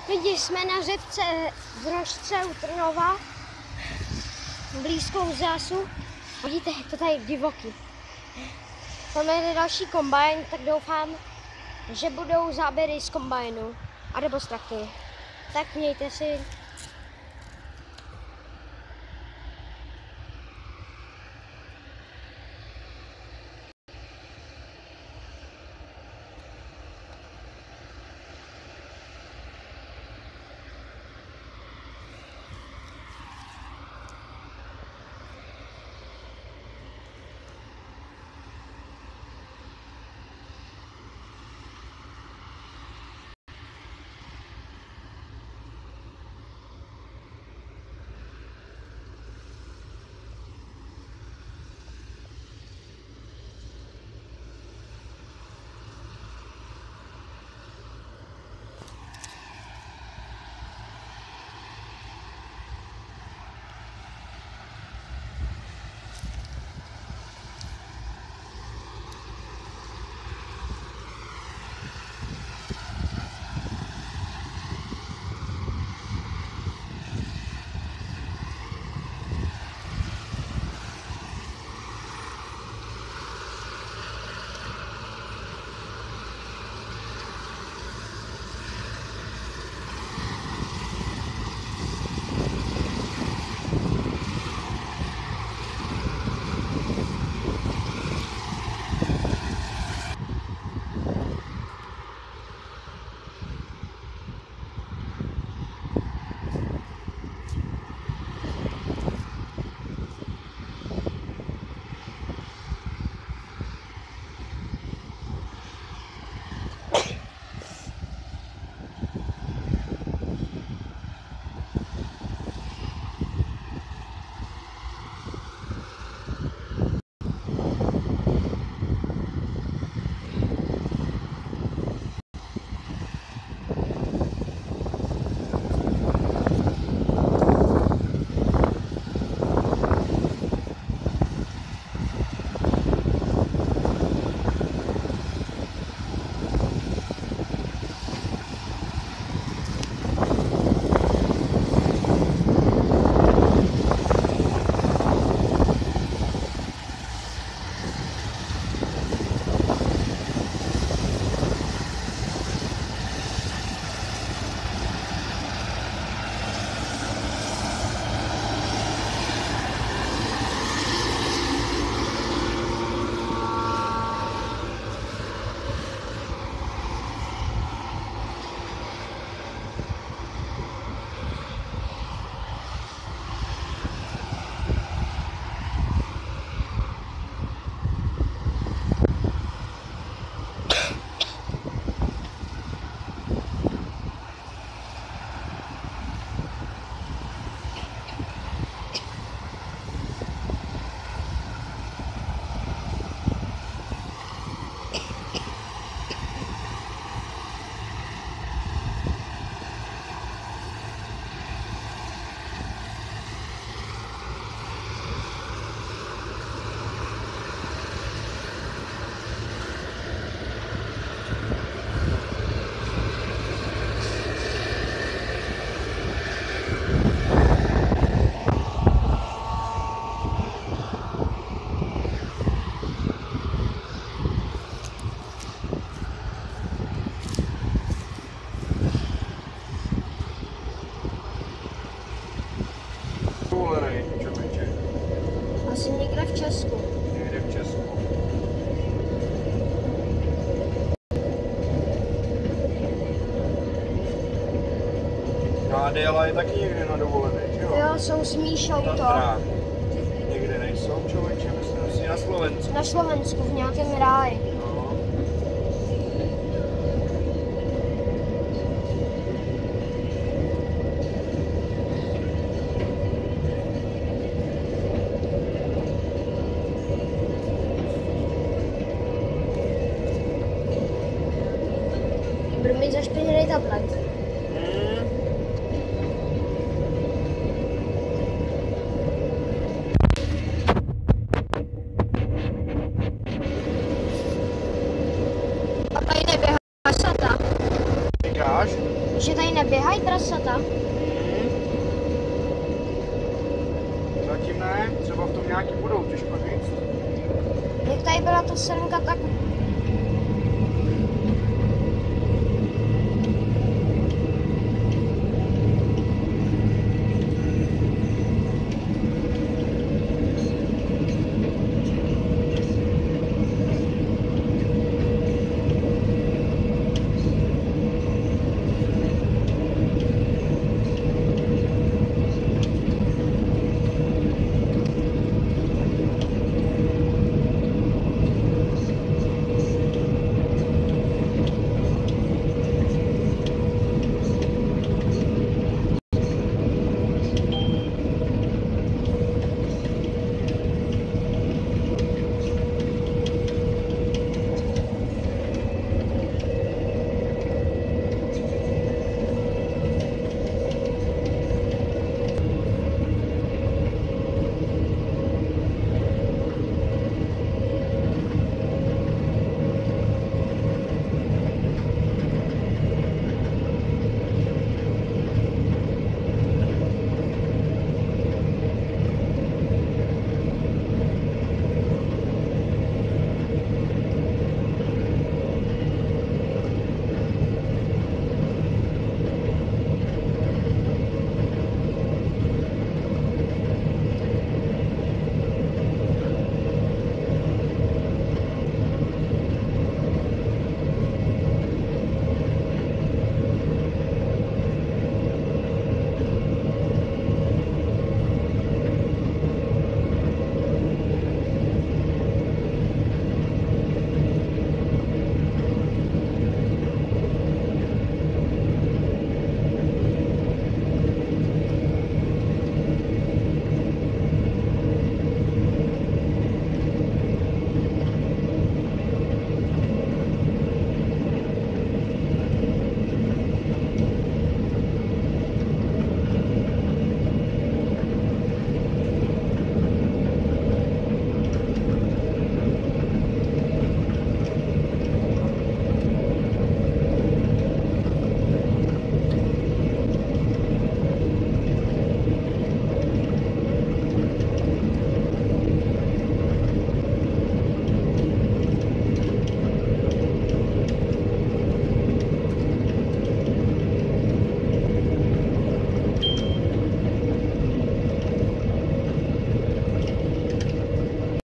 Lidi, jsme na řepce v Rožce u Trnova, blízko zásu. Vidíte, je to tady divoký. Tam je další kombajn, tak doufám, že budou záběry z kombajnu a nebo z traktoru. Tak mějte si. Asi někde v Česku. Někde v Česku. No a Adéla je taky někde na dovolené, že jo? Jo, jsou s Míšou to. Někde nejsou, člověče, myslím si na Slovensku. Na Slovensku, v nějakém ráji. No. Budu mít zašpiněný tablet. A tady neběhá sata. Říkáš? Že tady neběhá. běhají prasata? Zatím ne, třeba v tom nějaký budou, těžko říct. Jak tady byla ta semka, tak